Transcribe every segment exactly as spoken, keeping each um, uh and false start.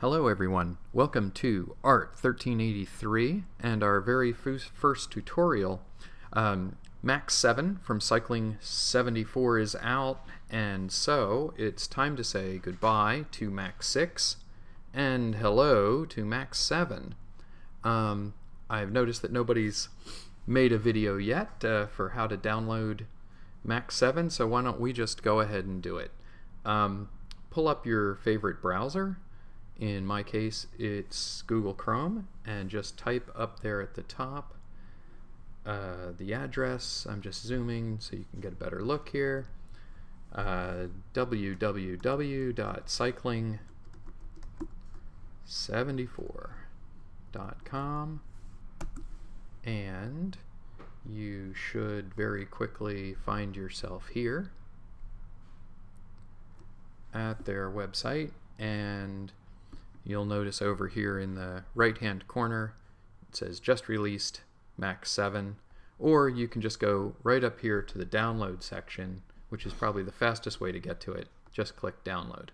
Hello everyone, welcome to ART thirteen eighty-three and our very first tutorial. Um, Max seven from Cycling seventy-four is out, and so it's time to say goodbye to Max six and hello to Max seven. Um, I've noticed that nobody's made a video yet uh, for how to download Max seven, so why don't we just go ahead and do it. Um, pull up your favorite browser. In my case, it's Google Chrome, and just type up there at the top uh, the address. I'm just zooming so you can get a better look here. Uh, w w w dot cycling seventy-four dot com, and you should very quickly find yourself here at their website, and you'll notice over here in the right hand corner it says just released Max seven, or you can just go right up here to the download section, which is probably the fastest way to get to it. Just click download.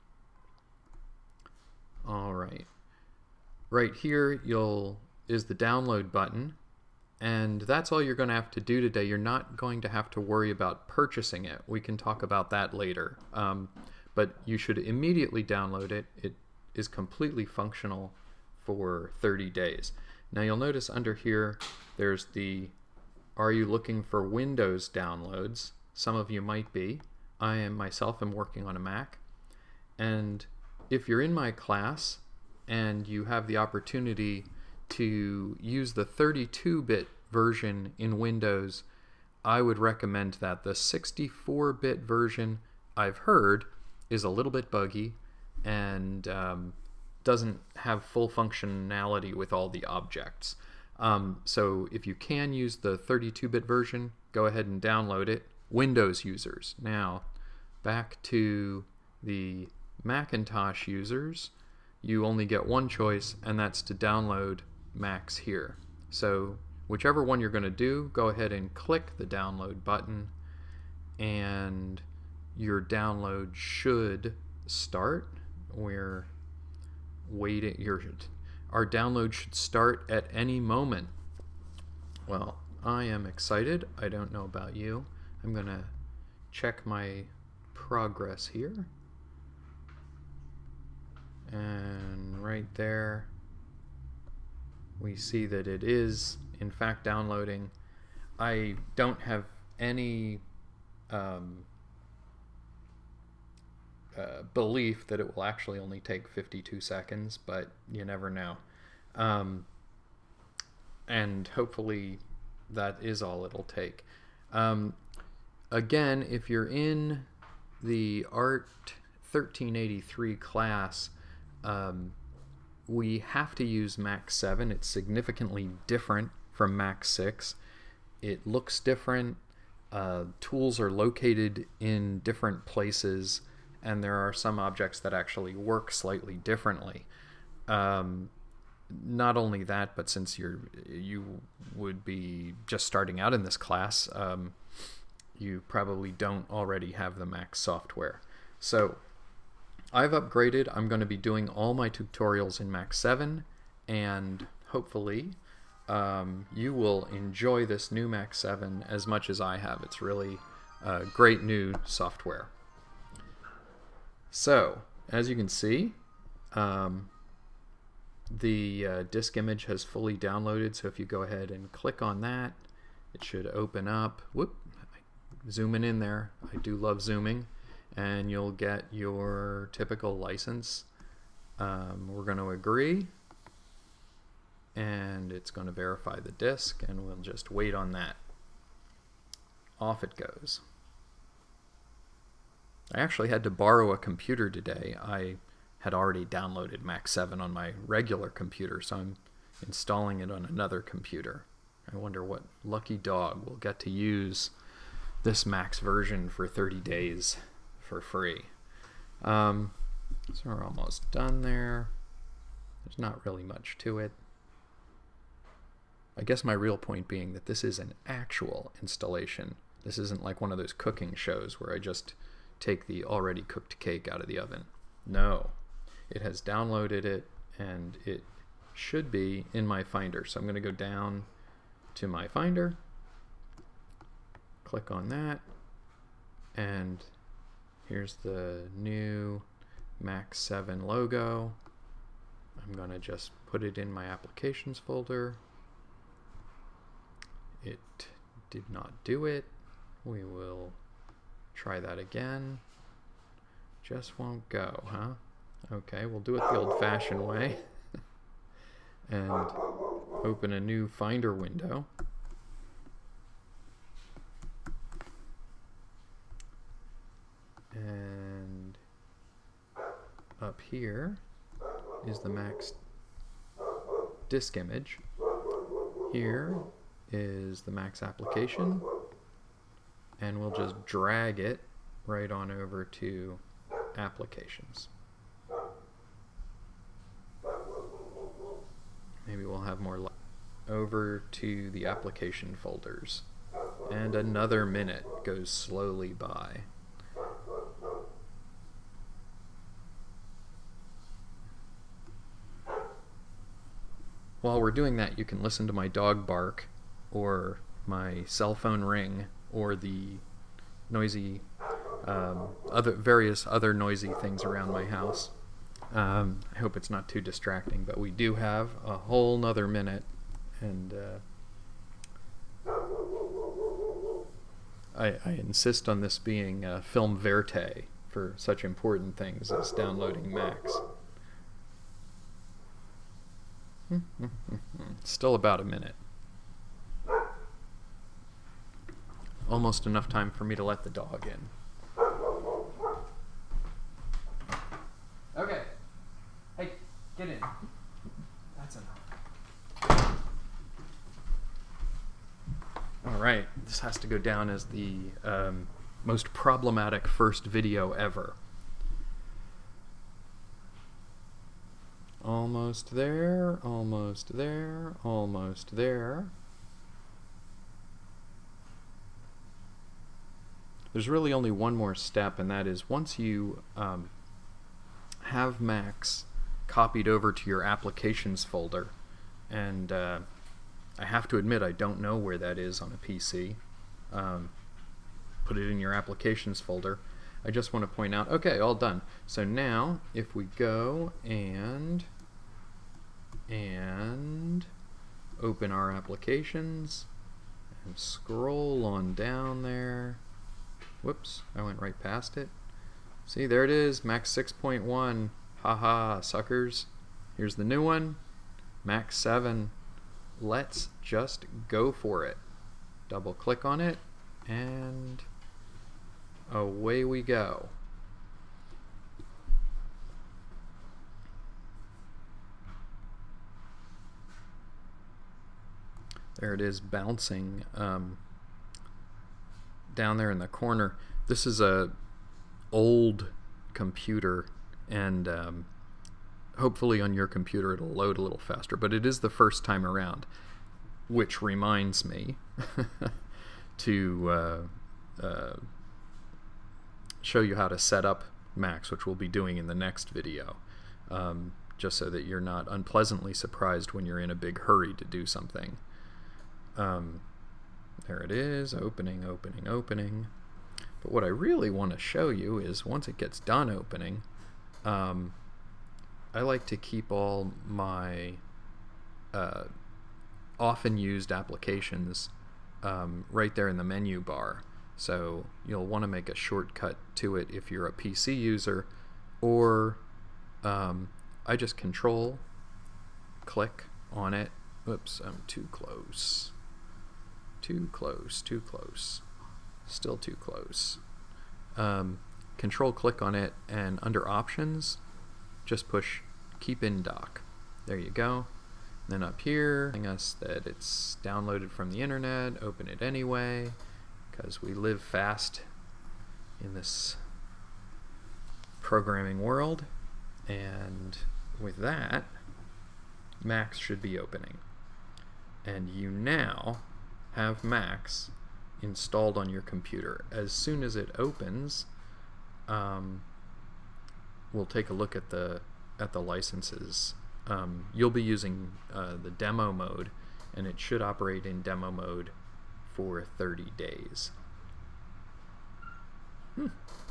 Alright, right here you'll is the download button, and that's all you're going to have to do today. You're not going to have to worry about purchasing it. We can talk about that later, um, but you should immediately download it. It is completely functional for thirty days. Now you'll notice under here there's the are you looking for Windows downloads? Some of you might be. I am myself am working on a Mac, and if you're in my class and you have the opportunity to use the thirty-two bit version in Windows, I would recommend that. The sixty-four bit version, I've heard, is a little bit buggy and um, doesn't have full functionality with all the objects. Um, so if you can use the thirty-two bit version, go ahead and download it. Windows users. Now back to the Macintosh users, you only get one choice, and that's to download Max here. So whichever one you're going to do, go ahead and click the download button, and your download should start. We're waiting. Your our download should start at any moment. Well, I am excited. I don't know about you. I'm gonna check my progress here, and right there we see that it is in fact downloading. I don't have any um, Uh, belief that it will actually only take fifty-two seconds, but you never know. Um, and hopefully that is all it'll take. Um, again, if you're in the ART thirteen eighty-three class, um, we have to use Max seven. It's significantly different from Max six. It looks different. Uh, tools are located in different places, and there are some objects that actually work slightly differently. Um, not only that, but since you're you would be just starting out in this class, um, you probably don't already have the Max software. So I've upgraded. I'm going to be doing all my tutorials in Max seven, and hopefully um, you will enjoy this new Max seven as much as I have. It's really uh, great new software. So, as you can see, um, the uh, disk image has fully downloaded, so if you go ahead and click on that, it should open up. Whoop, zooming in there. I do love zooming, and you'll get your typical license. Um, we're going to agree, and it's going to verify the disk, and we'll just wait on that. Off it goes. I actually had to borrow a computer today. I had already downloaded Max seven on my regular computer, so I'm installing it on another computer. I wonder what lucky dog will get to use this Max version for thirty days for free. Um, so we're almost done there. There's not really much to it. I guess my real point being that this is an actual installation. This isn't like one of those cooking shows where I just take the already cooked cake out of the oven. No, it has downloaded it, and it should be in my Finder. So I'm going to go down to my Finder, click on that, and here's the new Mac seven logo. I'm going to just put it in my applications folder. It did not do it. We will try that again. Just won't go, huh? Okay, we'll do it the old-fashioned way. And open a new Finder window. And up here is the Mac's disk image. Here is the Mac's application, and we'll just drag it right on over to applications. Maybe we'll have more light. Over to the application folders, and another minute goes slowly by. While we're doing that, you can listen to my dog bark, or my cell phone ring, or the noisy, um, other various other noisy things around my house. Um, I hope it's not too distracting, but we do have a whole nother minute, and uh, I, I insist on this being uh, film verite for such important things as downloading Macs. Still about a minute. Almost enough time for me to let the dog in. Okay. Hey, get in. That's enough. Alright, this has to go down as the um, most problematic first video ever. Almost there, almost there, almost there. There's really only one more step, and that is once you um, have Macs copied over to your applications folder, and uh, I have to admit I don't know where that is on a P C. Um, put it in your applications folder. I just want to point out, okay, all done. So now, if we go and and open our applications and scroll on down there. Whoops, I went right past it. See, there it is, Mac six point one. Haha, suckers. Here's the new one, Mac seven. Let's just go for it. Double click on it, and away we go. There it is, bouncing um, down there in the corner. This is a old computer, and um, hopefully on your computer it'll load a little faster, but it is the first time around, which reminds me to uh, uh, show you how to set up Macs, which we'll be doing in the next video, um, just so that you're not unpleasantly surprised when you're in a big hurry to do something. Um, there it is, opening, opening, opening. But what I really want to show you is once it gets done opening, um, I like to keep all my uh, often used applications um, right there in the menu bar. So you'll want to make a shortcut to it if you're a P C user, or um, I just control click on it. Oops, I'm too close. Too close, too close. Still too close. Um, control click on it, and under options, just push keep in dock. There you go. Then up here, telling us that it's downloaded from the internet, open it anyway, because we live fast in this programming world. And with that, Macs should be opening. And you now have Macs installed on your computer. As soon as it opens, um, we'll take a look at the at the licenses. Um, you'll be using uh, the demo mode, and it should operate in demo mode for thirty days. Hmm.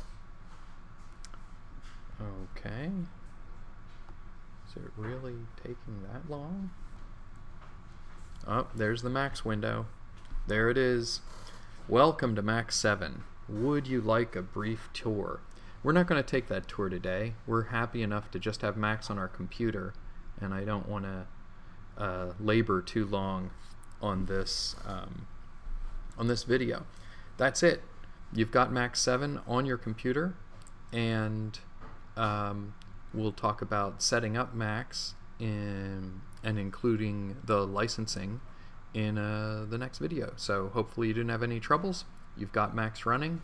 Okay. Is it really taking that long? Oh, there's the Max window. There it is. Welcome to Max seven. Would you like a brief tour? We're not going to take that tour today. We're happy enough to just have Max on our computer, and I don't want to uh, labor too long on this um, on this video. That's it. You've got Max seven on your computer, and um, we'll talk about setting up Max in, and including the licensing in uh, the next video. So hopefully you didn't have any troubles. You've got Max running,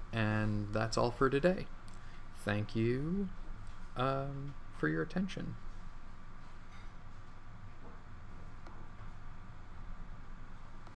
and that's all for today. Thank you um, for your attention.